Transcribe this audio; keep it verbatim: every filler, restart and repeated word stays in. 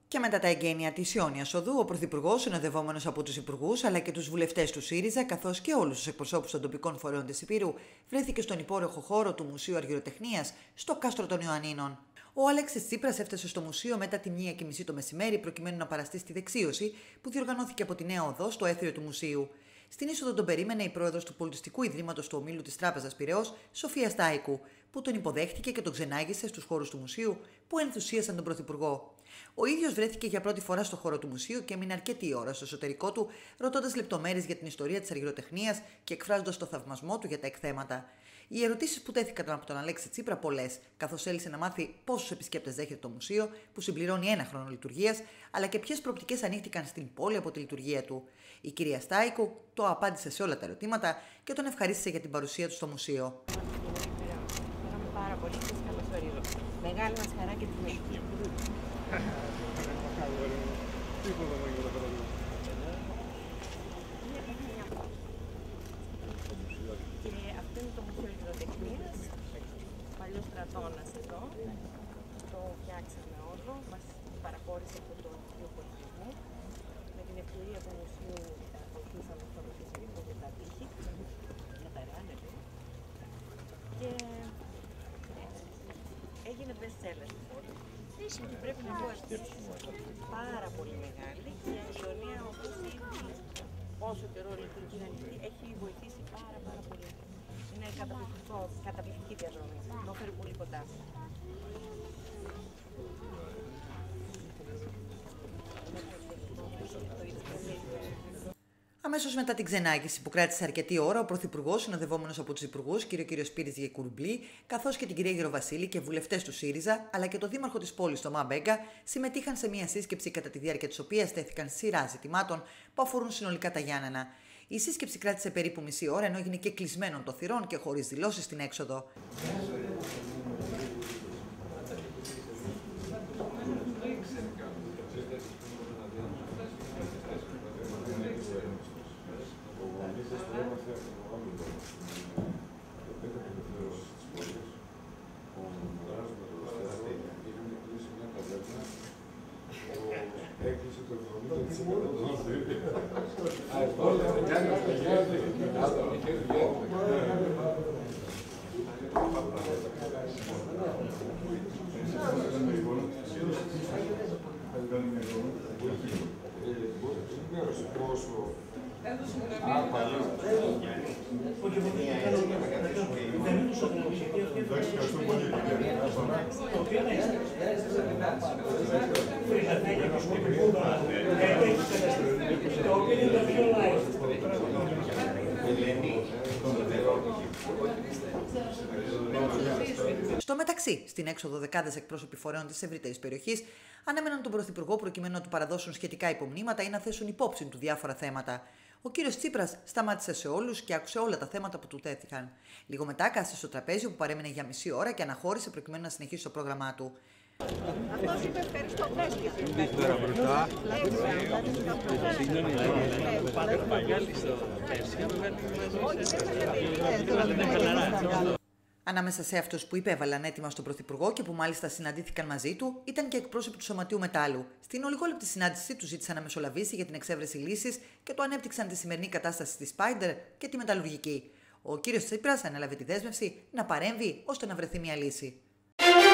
Και μετά τα εγγένεια της Ιόνιας Οδού, ο Πρωθυπουργός, συνοδευόμενος από τους υπουργούς αλλά και τους βουλευτές του ΣΥΡΙΖΑ, καθώς και όλους τους εκπροσώπους των τοπικών φορέων της Ηπείρου, βρέθηκε στον υπόρροχο χώρο του Μουσείου Αργυροτεχνίας, στο Κάστρο των Ιωαννίνων. Ο Αλέξης Τσίπρας έφτασε στο μουσείο μετά τη μία και μισή το μεσημέρι, προκειμένου να παραστεί στη δεξίωση που διοργανώθηκε από τη Νέα Οδό στο έθριο του μουσείου. Στην είσοδο τον περίμενε η πρόεδρος του Πολιτιστικού Ιδρύματος του Ομίλου της Τράπεζας Πειραιώς, Σοφία Στάικου, που τον υποδέχτηκε και τον ξενάγησε στους χώρους του μουσείου που ενθουσίασαν τον Πρωθυπουργό. Ο ίδιος βρέθηκε για πρώτη φορά στο χώρο του μουσείου και έμεινε αρκετή ώρα στο εσωτερικό του, ρωτώντας λεπτομέρειες για την ιστορία της αργυροτεχνίας και εκφράζοντας το θαυμασμό του για τα εκθέματα. Οι ερωτήσεις που τέθηκαν από τον Αλέξη Τσίπρα πολλές, καθώς θέλησε να μάθει πόσους επισκέπτες δέχεται το μουσείο, που συμπληρώνει ένα χρόνο λειτουργίας, αλλά και ποιες προοπτικές ανοίχτηκαν στην πόλη από τη λειτουργία του. Η κυρία Στάικου το απάντησε σε όλα τα ερωτήματα και τον ευχαρίστησε για την παρουσία του στο μουσείο. Πάρα πολύ και σας καλωσορίζω. Μεγάλη μας χαρά και τιμή. Και αυτό είναι το Μουσείο Αργυροτεχνίας, παλιός στρατώνας εδώ. Το φτιάξαμε όλο, μας παραχώρησε από το Υπουργείο Πολιτισμού. Με την ευκαιρία του μουσείου βοηθήσαμε στο ρωτησιακό και τα τείχη. Καταρράνεται. Και έγινε best seller στην πόλη. Και πρέπει να πω ότι πάρα πολύ μεγάλη και η Ιωνία, όπως ήδη όσο καιρό λειτουργεί να ανοιχτή, έχει βοηθήσει πάρα πάρα πολύ. Είναι καταπληκτική διαδρομή, το φέρει πολύ κοντά. Αμέσως μετά την ξενάγηση που κράτησε αρκετή ώρα, ο Πρωθυπουργός, συνοδευόμενος από τους υπουργούς, κ. κ. Σπύρης Γεκουρμπλή, καθώς και την κυρία Γεροβασίλη και βουλευτές του ΣΥΡΙΖΑ, αλλά και το δήμαρχο της πόλης, τον Μαμπέγκα, συμμετείχαν σε μια σύσκεψη κατά τη διάρκεια της οποίας τέθηκαν σειρά ζητημάτων που αφορούν συνολικά τα Γιάννενα. Η σύσκεψη κράτησε περίπου μισή ώρα, ενώ έγινε και κλεισμένων των θυρών και χωρίς δηλώσεις στην έξοδο. Έκλεισε το εβδομήντα τοις εκατό. Στο μεταξύ, στην έξοδο δεκάδες εκπρόσωποι φορέων της ευρύτερης περιοχής ανέμεναν τον Πρωθυπουργό προκειμένου να του παραδώσουν σχετικά υπομνήματα ή να θέσουν υπόψη του διάφορα θέματα. Ο κύριος Τσίπρας σταμάτησε σε όλους και άκουσε όλα τα θέματα που του τέθηκαν. Λίγο μετά κάθισε στο τραπέζι που παρέμεινε για μισή ώρα και αναχώρησε προκειμένου να συνεχίσει το πρόγραμμά του. Αυτός είπε ευχαριστώ, Ανάμεσα σε αυτούς που υπέβαλαν έτοιμα στον Πρωθυπουργό και που μάλιστα συναντήθηκαν μαζί του, ήταν και εκπρόσωποι του Σωματείου Μετάλλου. Στην ολιγόλεπτη συνάντηση του ζήτησαν να μεσολαβήσει για την εξέβρεση λύσης και το ανέπτυξαν τη σημερινή κατάσταση στη Spider και τη μεταλλουργική. Ο κύριος Τσίπρας ανέλαβε τη δέσμευση να παρέμβει ώστε να βρεθεί μια λύση.